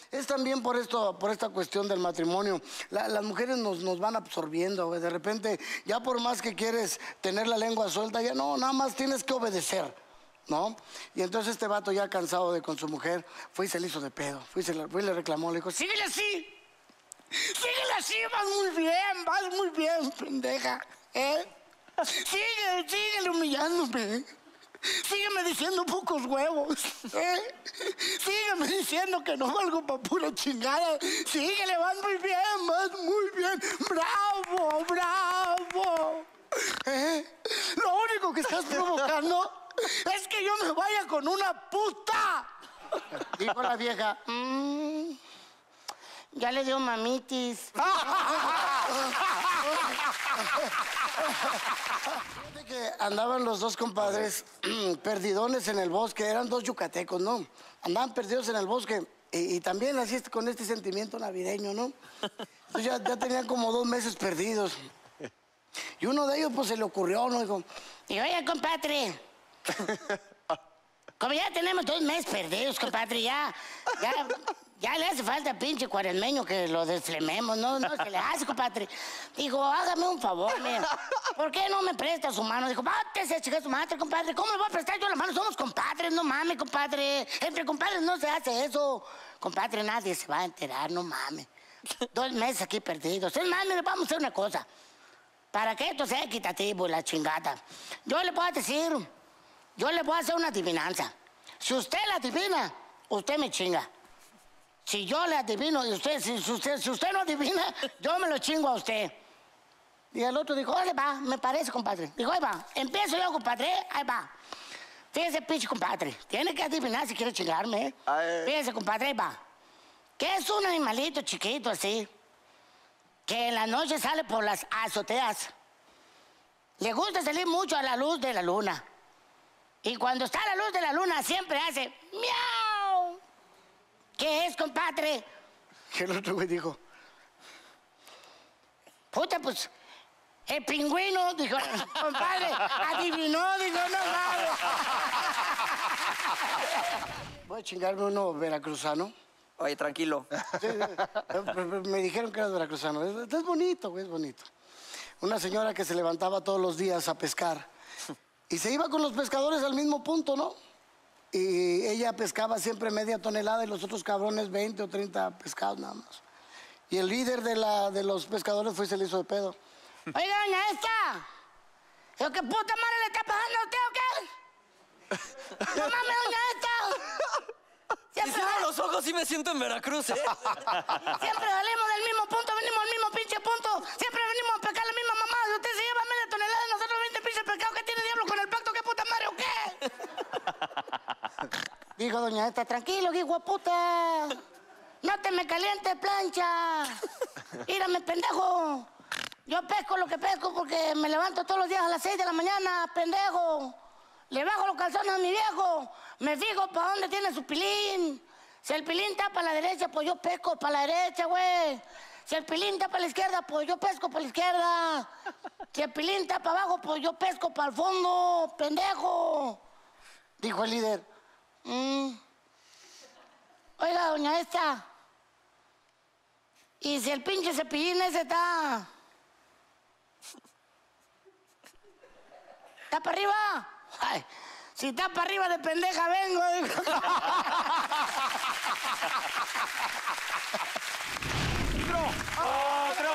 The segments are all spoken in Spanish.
es también por esto, por esta cuestión del matrimonio. Las mujeres nos van absorbiendo, güey. De repente, ya por más que quieres tener la lengua suelta, ya no, nada más tienes que obedecer, ¿no? Y entonces este vato ya cansado de con su mujer, fue y se le hizo de pedo. Fue y le reclamó, le dijo, síguele así. Síguele así, vas muy bien, pendeja, ¿eh? Síguele humillándome. Sígueme diciendo pocos huevos, ¿eh? Sígueme diciendo que no valgo pa' pura chingada. Síguele, vas muy bien. ¡Bravo, bravo! ¿Eh? Lo único que estás provocando es que yo me vaya con una puta. Dijo la vieja, ya le dio mamitis. Fíjate que andaban los dos compadres perdidones en el bosque, eran dos yucatecos, ¿no? Andaban perdidos en el bosque y también así con este sentimiento navideño, ¿no? Entonces ya tenían como 2 meses perdidos. Y uno de ellos pues se le ocurrió, ¿no? Dijo, y oye, compadre, como ya tenemos 2 meses perdidos, compadre, ya le hace falta pinche cuaresmeño que lo desflememos, no se le hace, compadre. Dijo, hágame un favor, mira, ¿por qué no me presta su mano? Dijo, bátese, chica, su madre, compadre, ¿cómo le voy a prestar yo la mano? Somos compadres, no mames, compadre. Entre compadres no se hace eso. Compadre, nadie se va a enterar, no mames. 2 meses aquí perdidos. Es más, mire, vamos a hacer una cosa. Para que esto sea equitativo, la chingada. Yo le puedo decir, yo le puedo hacer una adivinanza. Si usted la adivina, usted me chinga. Si yo le adivino y si usted no adivina, yo me lo chingo a usted. Y el otro dijo, órale, va, me parece, compadre. Dijo, ahí va, empiezo yo, compadre, ahí va. Fíjese, pinche compadre, tiene que adivinar si quiere chingarme, ¿eh? Fíjese, compadre, ahí va. Que es un animalito chiquito así, que en la noche sale por las azoteas. Le gusta salir mucho a la luz de la luna. Y cuando está a la luz de la luna siempre hace miau. ¿Qué es, compadre? Y el otro güey dijo, puta, pues, el pingüino. Dijo, compadre, adivinó, dijo, no mames. Voy a chingarme uno veracruzano. Oye, tranquilo. Sí, me dijeron que era veracruzano. Es bonito, güey, es bonito. Una señora que se levantaba todos los días a pescar y se iba con los pescadores al mismo punto, ¿no? Y ella pescaba siempre media tonelada y los otros cabrones 20 o 30 pescados nada más. Y el líder de los pescadores fue y se le hizo de pedo. Oiga, doña esta, ¿yo qué puta madre le está pasando a usted o qué? No mames, doña esta. Si cierro los ojos sí me siento en Veracruz, ¿eh? Siempre salimos del mismo punto, venimos al mismo pinche punto. Siempre venimos a pescar la misma mamá. Si usted se lleva media tonelada y nosotros 20 pinches pescados, ¿qué tiene diablo con el pacto? ¿Qué puta madre o qué? Dijo doña esta, tranquilo, hijo de puta. No te me calientes, plancha. Mírame, pendejo. Yo pesco lo que pesco porque me levanto todos los días a las 6 de la mañana, pendejo. Le bajo los calzones a mi viejo. Me fijo para dónde tiene su pilín. Si el pilín está para la derecha, pues yo pesco para la derecha, güey. Si el pilín está para la izquierda, pues yo pesco para la izquierda. Si el pilín está para abajo, pues yo pesco para el fondo, pendejo. Dijo el líder. Oiga, doña esta. ¿Y si el pinche cepillín ese está para arriba? Ay, si está para arriba de pendeja vengo. ¡Otro!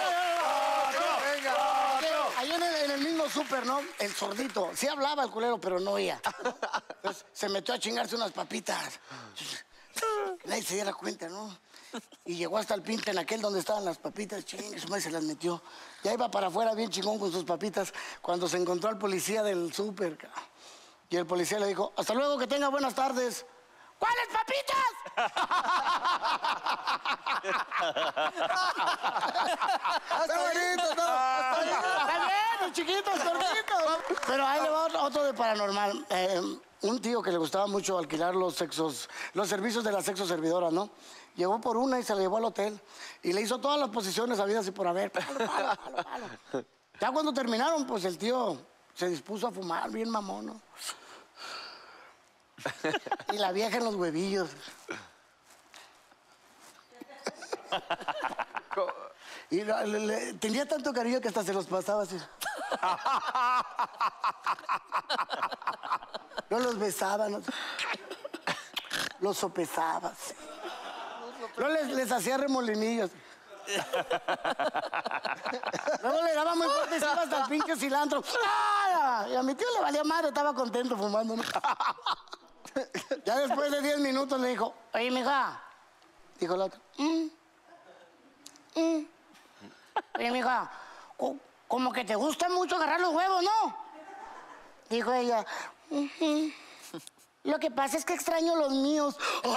Ahí en el mismo súper, ¿no? El sordito. Sí hablaba el culero, pero no oía. Entonces se metió a chingarse unas papitas. Nadie se diera cuenta, ¿no? Y llegó hasta el pinte en aquel donde estaban las papitas, ching, su madre se las metió. Ya iba para afuera bien chingón con sus papitas cuando se encontró al policía del súper. Y el policía le dijo, hasta luego, que tenga buenas tardes. ¿Cuáles papitas? Está bonito, ¿no? Está bien, los chiquitos, gorditos. Pero ahí le va otro de paranormal. Un tío que le gustaba mucho alquilar los servicios de las sexo servidoras, ¿no? Llegó por una y se la llevó al hotel. Y le hizo todas las posiciones habidas y por haber. Palo. Ya cuando terminaron, pues el tío se dispuso a fumar, bien mamón, ¿no? Y la vieja en los huevillos. Y tenía tanto cariño que hasta se los pasaba así. No los besaba, no, los sopesaba. Así. No les hacía remolinillos. Luego le daba muy fuerte y se iba hasta el pinche cilantro. ¡Ah! Y a mi tío le valía madre, estaba contento fumando, ¿no? Ya después de 10 minutos le dijo, oye, mija. Dijo la otra, Oye, mija, como que te gusta mucho agarrar los huevos, ¿no? Dijo ella, Lo que pasa es que extraño los míos.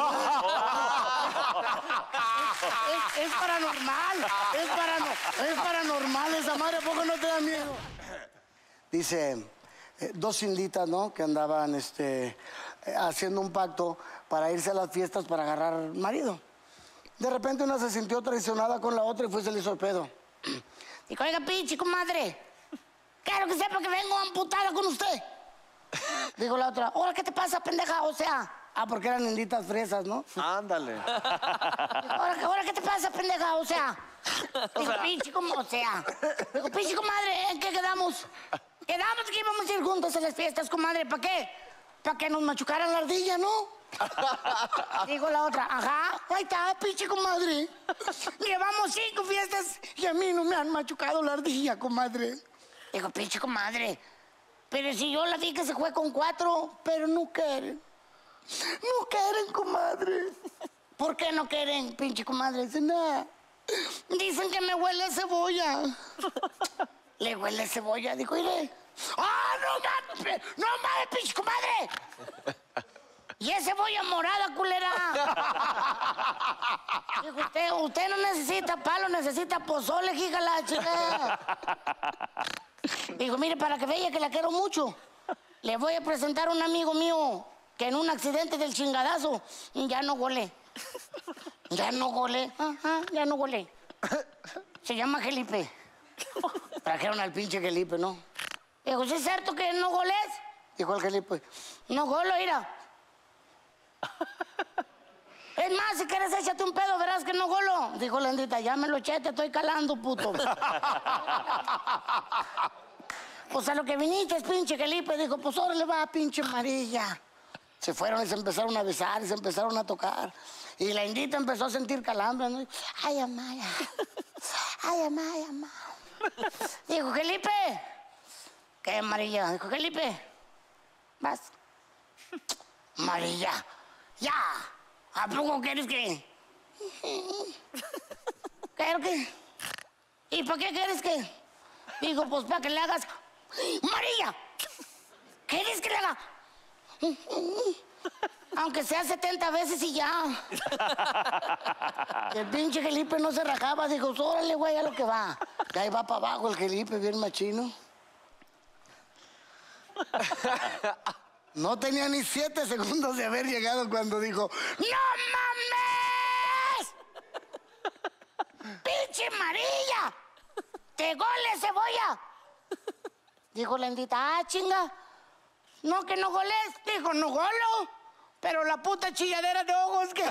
Es paranormal, es paranormal esa madre, ¿a poco no te da miedo? Dice, dos inditas, ¿no? Que andaban haciendo un pacto para irse a las fiestas para agarrar marido. De repente una se sintió traicionada con la otra y se le hizo el pedo. Dijo, oiga, pinche comadre, quiero que sepa que vengo amputada con usted. Dijo la otra, ahora, ¿qué te pasa, pendeja? O sea, porque eran inditas fresas, ¿no? Ándale. Ahora, ¿qué te pasa, pendeja? O sea, dijo, pinche comadre, ¿en qué quedamos? Quedamos que íbamos a ir juntos a las fiestas, comadre, ¿para qué? Para que nos machucaran la ardilla, ¿no? Dijo la otra, ajá, ahí está, pinche comadre. Llevamos 5 fiestas y a mí no me han machucado la ardilla, comadre. Dijo, pinche comadre, pero si yo la vi que se fue con 4, pero no quieren. No quieren, comadre. ¿Por qué no quieren, pinche comadre? Dicen, nah. Dicen que me huele a cebolla. Le huele a cebolla, dijo, iré. ¡Ah, no mames, pinche comadre! Y es cebolla morada, culera. Dijo, usted no necesita palo, necesita pozole, hija la chica. Dijo, mire, para que vea que la quiero mucho, le voy a presentar a un amigo mío que en un accidente del chingadazo ya no golé. Ya no golé. Ajá, ya no golé. Se llama Felipe. Trajeron al pinche Felipe, ¿no? Dijo, ¿sí es cierto que no golés? Dijo el Felipe, no golo, mira. Es más, si quieres échate un pedo, verás que no golo. Dijo la endita, ya me lo eché, te estoy calando, puto. Pues a lo que viniste, pinche Felipe, dijo, pues ahora le va, pinche amarilla. Se fueron y se empezaron a besar y se empezaron a tocar. Y la indita empezó a sentir calambre, ¿no? Ay, Amaya. Ay, Amaya, Amaya. Dijo, Felipe. ¿Qué, amarilla? Dijo, Felipe. Vas. Amarilla. Ya. ¿A poco quieres que? ¿Quieres que? ¿Y para qué quieres que? Dijo, pues para que le hagas. Amarilla. ¿Quieres que le haga? Aunque sea 70 veces y ya. El pinche Felipe no se rajaba. Dijo, órale, güey, a lo que va. Y ahí va para abajo el Felipe, bien machino. No tenía ni 7 segundos de haber llegado cuando dijo, ¡no mames! ¡Pinche amarilla! ¡Te gole, cebolla! Dijo la endita, chinga. No, que no goles. Dijo, no golo. Pero la puta chilladera de ojos que...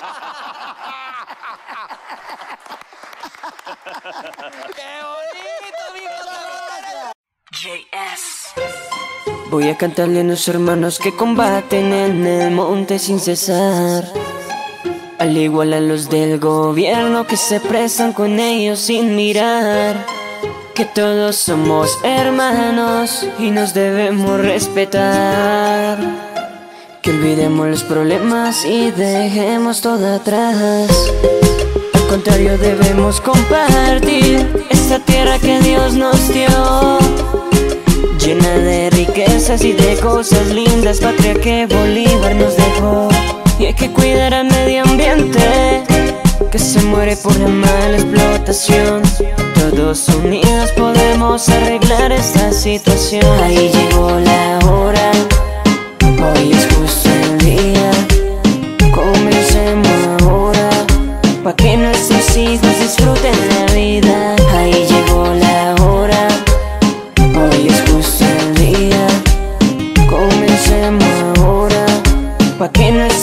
¡Qué bonito, amigo! JS. Voy a cantarle a los hermanos que combaten en el monte sin cesar, al igual a los del gobierno que se presan con ellos sin mirar, que todos somos hermanos y nos debemos respetar, que olvidemos los problemas y dejemos todo atrás. Al contrario, debemos compartir esta tierra que Dios nos dio, llena de riquezas y de cosas lindas, patria que Bolívar nos dejó. Y hay que cuidar al medio ambiente, que se muere por la mala explotación. Todos unidos podemos arreglar esta situación. Ahí llegó la hora, hoy es justo el día. Comencemos ahora, pa' que nuestros hijos disfruten la vida. Ahí llegó la hora, hoy es justo el día. Comencemos ahora, pa' que nuestros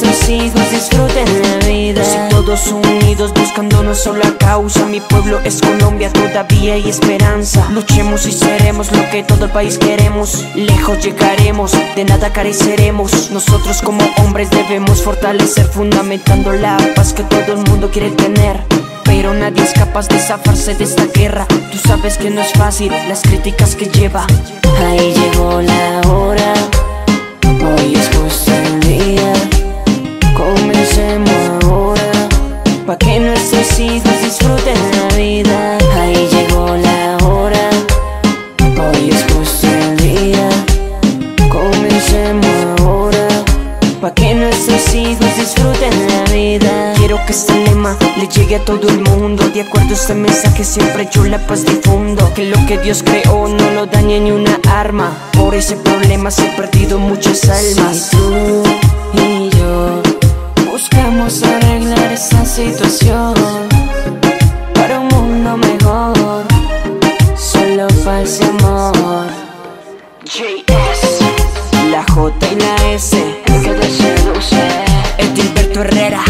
nuestros hijos disfruten la vida. Si todos unidos buscando una sola causa, mi pueblo es Colombia, todavía hay esperanza. Luchemos y seremos lo que todo el país queremos. Lejos llegaremos, de nada careceremos. Nosotros como hombres debemos fortalecer, fundamentando la paz que todo el mundo quiere tener. Pero nadie es capaz de zafarse de esta guerra. Tú sabes que no es fácil, las críticas que lleva. Ahí llegó la hora, hoy es justo el día. Comencemos ahora, pa' que nuestros hijos disfruten la vida. Ahí llegó la hora, hoy es justo el día. Comencemos ahora, pa' que nuestros hijos disfruten la vida. Quiero que este lema le llegue a todo el mundo. De acuerdo a este mensaje siempre yo la paz difundo. Que lo que Dios creó no lo dañe ni una arma. Por ese problema se han perdido muchas almas. Si tú y yo buscamos arreglar esa situación para un mundo mejor, solo falso amor. JS, la J y la S, el que te seduce, Edilberto Herrera,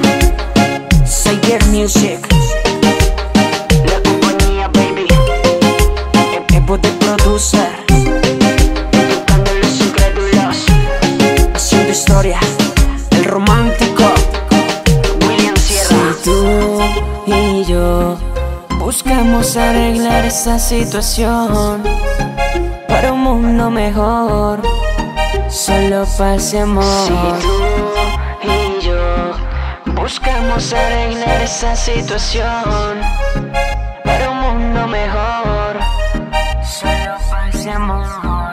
Cyber Music, la compañía baby, Epo de producer, educando a los incrédulos, haciendo historia, el romántico, William Sierra. Si tú y yo buscamos arreglar esa situación para un mundo mejor, solo pase amor. Si tú y yo buscamos arreglar esa situación para un mundo mejor, solo pase amor.